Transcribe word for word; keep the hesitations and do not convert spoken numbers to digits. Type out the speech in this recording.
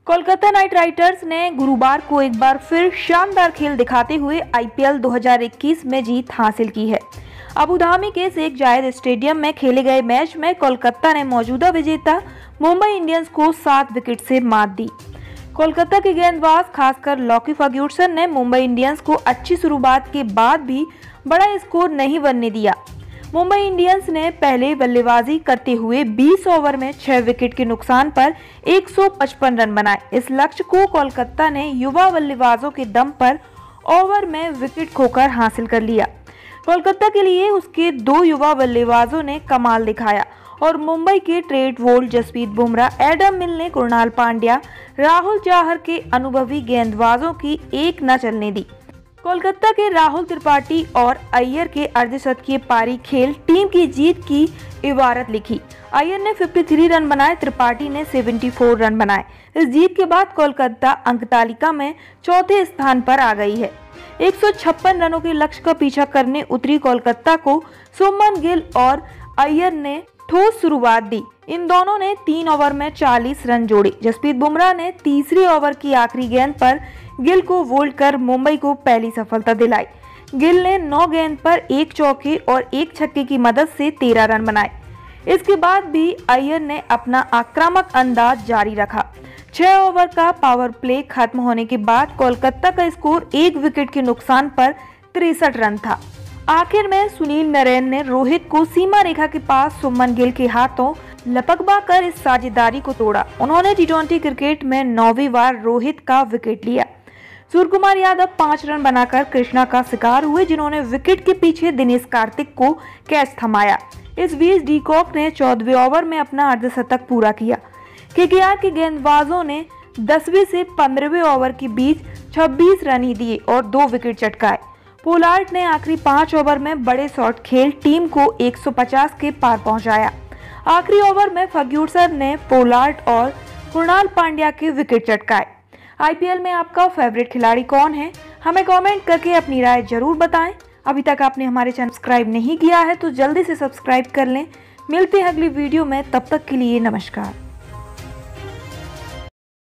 Kolkata night Riders ने गुरुवार को एक बार फिर शानदार खेल दिखाते हुए आईपीएल दो हज़ार इक्कीस में जीत हासिल की है। अबू धाबी के शेख जायद स्टेडियम में खेले गए मैच में कोलकाता ने मौजूदा विजेता मुंबई इंडियंस को सात विकेट से मात दी। कोलकाता के गेंदबाज खासकर लॉकी फर्ग्यूसन ने मुंबई इंडियंस को अच्छी शुरुआत के बाद भी बड़ा स्कोर नहीं बनने दिया। मुंबई इंडियंस ने पहले बल्लेबाजी करते हुए बीस ओवर में छह विकेट के नुकसान पर एक सौ पचपन रन बनाए। इस लक्ष्य को कोलकाता ने युवा बल्लेबाजों के दम पर ओवर में विकेट खोकर हासिल कर लिया। कोलकाता के लिए उसके दो युवा बल्लेबाजों ने कमाल दिखाया और मुंबई के Trent Boult, Jasprit Bumrah, Adam Milne Krunal Pandya, Rahul Chahar के अनुभवी गेंदबाजों की एक न चलने दी। कोलकाता के राहुल त्रिपाठी और अय्यर के अर्धशतकीय पारी खेल टीम की जीत की इबारत लिखी। अय्यर ने तिरेपन रन बनाए, त्रिपाठी ने चौहत्तर रन बनाए। इस जीत के बाद कोलकाता अंक तालिका में चौथे स्थान पर आ गई है। एक सौ छप्पन रनों के लक्ष्य का पीछा करने उतरी कोलकाता को शुभमन गिल और अय्यर ने ठोस शुरुआत दी। इन दोनों ने तीन ओवर में चालीस रन जोड़े। जसप्रीत बुमराह ने तीसरे ओवर की आखिरी गेंद पर गिल को बोल्ड कर मुंबई को पहली सफलता दिलाई। गिल ने नौ गेंद पर एक चौके और एक छक्के की मदद से तेरह रन बनाए। इसके बाद भी अय्यर ने अपना आक्रामक अंदाज जारी रखा। छह ओवर का पावर प्ले खत्म होने के बाद कोलकाता का स्कोर एक विकेट के नुकसान पर तिरसठ रन था। आखिर में सुनील नरेन ने रोहित को सीमा रेखा के पास शुभमन गिल के हाथों लपकवा कर इस साझेदारी को तोड़ा। उन्होंने टी ट्वेंटी क्रिकेट में नौवीं बार रोहित का विकेट लिया। सूर्यकुमार यादव पांच रन बनाकर कृष्णा का शिकार हुए, जिन्होंने विकेट के पीछे दिनेश कार्तिक को कैच थमाया। इस बीच डीकॉक ने चौदहवें ओवर में अपना अर्धशतक पूरा किया। केकेआर के गेंदबाजों ने दसवें से पंद्रहवें ओवर के बीच छब्बीस रन ही दिए और दो विकेट चटकाए। पोलार्ड ने आखिरी पांच ओवर में बड़े शॉट खेल टीम को एक सौ पचास के पार पहुंचाया। आखिरी ओवर में फर्ग्यूसन ने पोलार्ड और कृणाल पांड्या के विकेट चटकाए। आईपीएल में आपका फेवरेट खिलाड़ी कौन है? हमें कमेंट करके अपनी राय जरूर बताएं। अभी तक आपने हमारे चैनल सब्सक्राइब नहीं किया है तो जल्दी से सब्सक्राइब कर लें। मिलते हैं अगली वीडियो में, तब तक के लिए नमस्कार।